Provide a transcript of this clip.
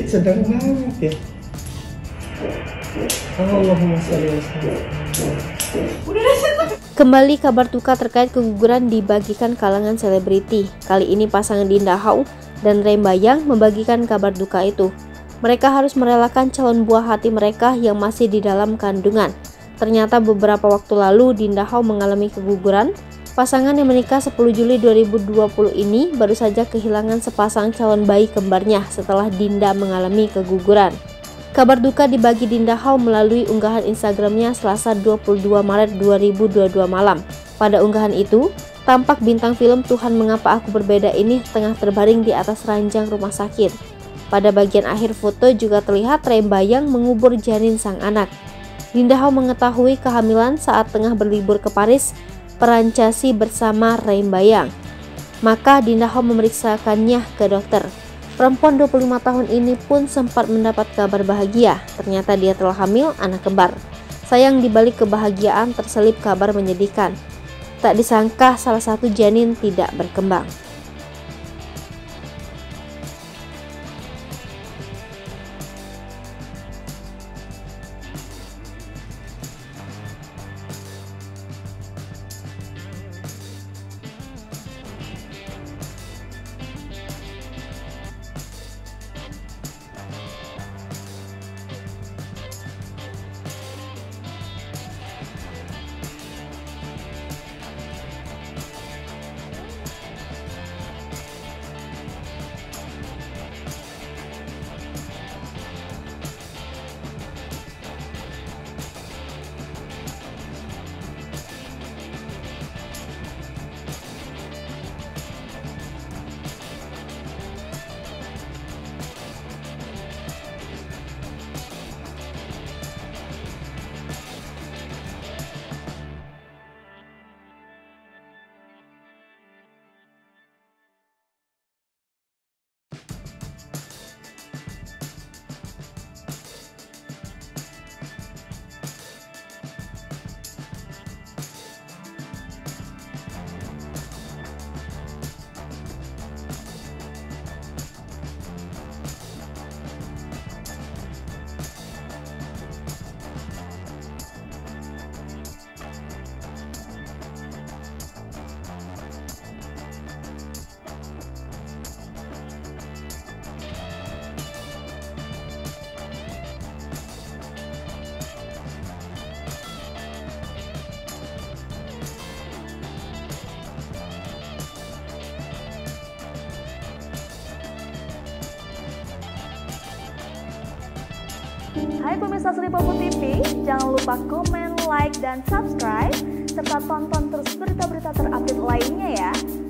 sedang banget ya. Allahumma sholli ala sayyidina. Kembali kabar duka terkait keguguran dibagikan kalangan selebriti. Kali ini pasangan Dinda Hau dan Rembayang membagikan kabar duka itu. Mereka harus merelakan calon buah hati mereka yang masih di dalam kandungan. Ternyata beberapa waktu lalu Dinda Hau mengalami keguguran. Pasangan yang menikah 10 Juli 2020 ini baru saja kehilangan sepasang calon bayi kembarnya setelah Dinda mengalami keguguran. Kabar duka dibagi Dinda Hau melalui unggahan Instagramnya Selasa 22 Maret 2022 malam. Pada unggahan itu, tampak bintang film Tuhan Mengapa Aku Berbeda ini tengah terbaring di atas ranjang rumah sakit. Pada bagian akhir foto juga terlihat Rembayang mengubur janin sang anak. Dinda Hau mengetahui kehamilan saat tengah berlibur ke Paris, Perancasi bersama Rembayang. Maka Dinda Hau memeriksakannya ke dokter. Perempuan 25 tahun ini pun sempat mendapat kabar bahagia. Ternyata dia telah hamil anak kembar. Sayang dibalik kebahagiaan terselip kabar menyedihkan. Tak disangka salah satu janin tidak berkembang. Hai pemirsa Sri Popo TV, jangan lupa komen, like, dan subscribe, serta tonton terus berita-berita terupdate lainnya ya.